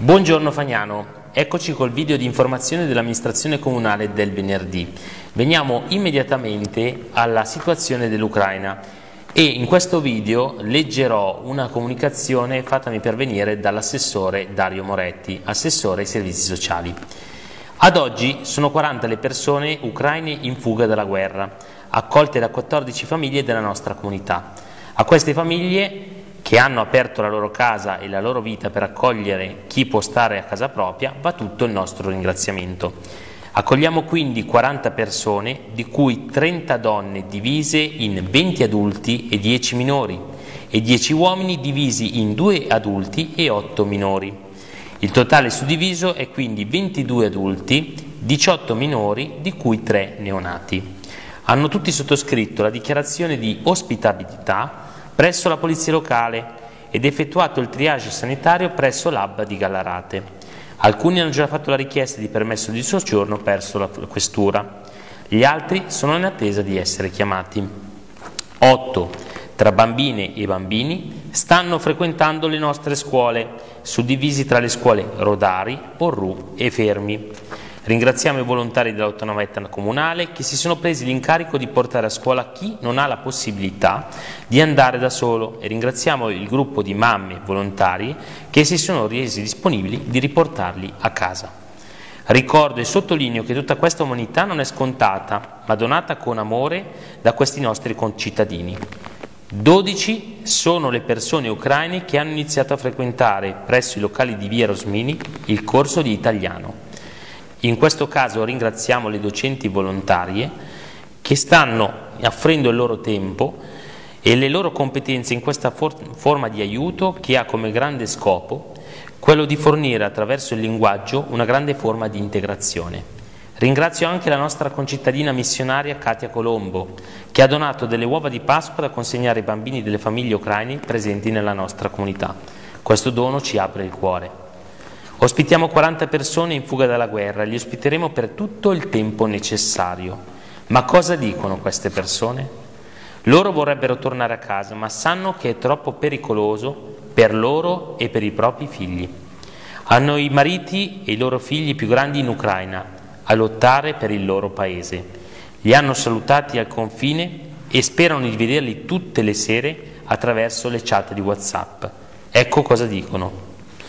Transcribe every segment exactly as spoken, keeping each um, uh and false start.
Buongiorno Fagnano, eccoci col video di informazione dell'amministrazione comunale del venerdì. Veniamo immediatamente alla situazione dell'Ucraina e in questo video leggerò una comunicazione fattami pervenire dall'assessore Dario Moretti, assessore ai servizi sociali. Ad oggi sono quaranta le persone ucraine in fuga dalla guerra, accolte da quattordici famiglie della nostra comunità. A queste famiglie che hanno aperto la loro casa e la loro vita per accogliere chi può stare a casa propria, va tutto il nostro ringraziamento. Accogliamo quindi quaranta persone, di cui trenta donne divise in venti adulti e dieci minori, e dieci uomini divisi in due adulti e otto minori. Il totale suddiviso è quindi ventidue adulti, diciotto minori, di cui tre neonati. Hanno tutti sottoscritto la dichiarazione di ospitabilità presso la polizia locale ed effettuato il triage sanitario presso l'H B di Gallarate. Alcuni hanno già fatto la richiesta di permesso di soggiorno presso la questura. Gli altri sono in attesa di essere chiamati. Otto tra bambine e bambini stanno frequentando le nostre scuole, suddivisi tra le scuole Rodari, Porrù e Fermi. Ringraziamo i volontari dell'autonometta comunale che si sono presi l'incarico di portare a scuola chi non ha la possibilità di andare da solo e ringraziamo il gruppo di mamme volontari che si sono resi disponibili di riportarli a casa. Ricordo e sottolineo che tutta questa umanità non è scontata, ma donata con amore da questi nostri concittadini. dodici sono le persone ucraine che hanno iniziato a frequentare presso i locali di via Rosmini il corso di italiano. In questo caso ringraziamo le docenti volontarie che stanno offrendo il loro tempo e le loro competenze in questa for forma di aiuto che ha come grande scopo quello di fornire attraverso il linguaggio una grande forma di integrazione. Ringrazio anche la nostra concittadina missionaria Katia Colombo che ha donato delle uova di Pasqua da consegnare ai bambini delle famiglie ucraine presenti nella nostra comunità. Questo dono ci apre il cuore. Ospitiamo quaranta persone in fuga dalla guerra, li ospiteremo per tutto il tempo necessario. Ma cosa dicono queste persone? Loro vorrebbero tornare a casa, ma sanno che è troppo pericoloso per loro e per i propri figli. Hanno i mariti e i loro figli più grandi in Ucraina a lottare per il loro paese. Li hanno salutati al confine e sperano di vederli tutte le sere attraverso le chat di WhatsApp. Ecco cosa dicono.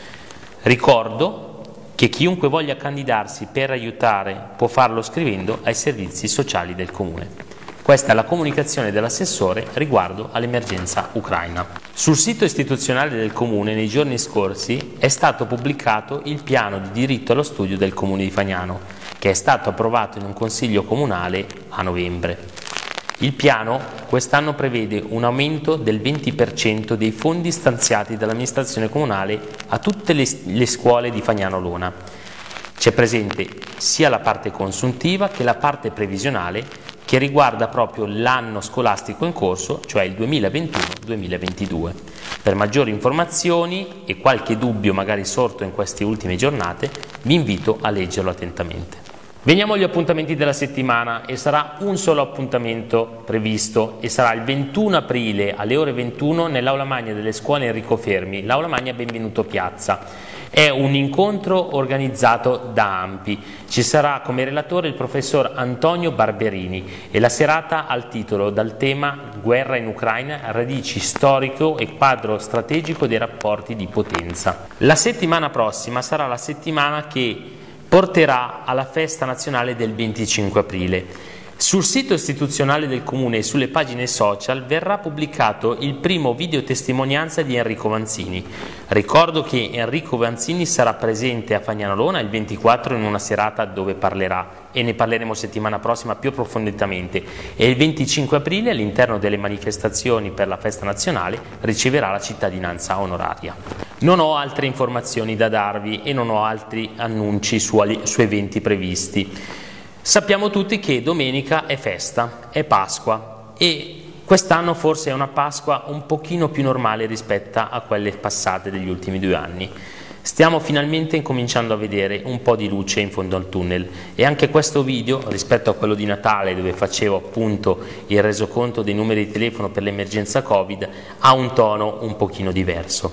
Ricordo che chiunque voglia candidarsi per aiutare può farlo scrivendo ai servizi sociali del Comune. Questa è la comunicazione dell'assessore riguardo all'emergenza ucraina. Sul sito istituzionale del Comune nei giorni scorsi è stato pubblicato il piano di diritto allo studio del Comune di Fagnano, che è stato approvato in un consiglio comunale a novembre. Il piano quest'anno prevede un aumento del venti per cento dei fondi stanziati dall'amministrazione comunale a tutte le, le scuole di Fagnano Lona. C'è presente sia la parte consuntiva che la parte previsionale che riguarda proprio l'anno scolastico in corso, cioè il duemilaventuno duemilaventidue. Per maggiori informazioni e qualche dubbio magari sorto in queste ultime giornate, vi invito a leggerlo attentamente. Veniamo agli appuntamenti della settimana e sarà un solo appuntamento previsto e sarà il ventuno aprile alle ore ventuno nell'aula magna delle scuole Enrico Fermi, l'aula magna Benvenuto Piazza. È un incontro organizzato da ANPI. Ci sarà come relatore il professor Antonio Barberini e la serata ha il titolo dal tema Guerra in Ucraina, radici storico e quadro strategico dei rapporti di potenza. La settimana prossima sarà la settimana che porterà alla festa nazionale del venticinque aprile. Sul sito istituzionale del Comune e sulle pagine social verrà pubblicato il primo video testimonianza di Enrico Vanzini. Ricordo che Enrico Vanzini sarà presente a Fagnano Lona il ventiquattro in una serata dove parlerà e ne parleremo settimana prossima più approfonditamente e il venticinque aprile all'interno delle manifestazioni per la festa nazionale riceverà la cittadinanza onoraria. Non ho altre informazioni da darvi e non ho altri annunci su, su eventi previsti. Sappiamo tutti che domenica è festa, è Pasqua e quest'anno forse è una Pasqua un pochino più normale rispetto a quelle passate degli ultimi due anni. Stiamo finalmente incominciando a vedere un po' di luce in fondo al tunnel e anche questo video, rispetto a quello di Natale dove facevo appunto il resoconto dei numeri di telefono per l'emergenza Covid, ha un tono un pochino diverso.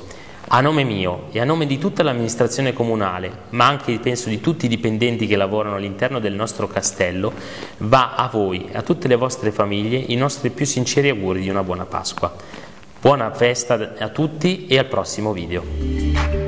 A nome mio e a nome di tutta l'amministrazione comunale, ma anche penso di tutti i dipendenti che lavorano all'interno del nostro castello, va a voi e a tutte le vostre famiglie i nostri più sinceri auguri di una buona Pasqua. Buona festa a tutti e al prossimo video.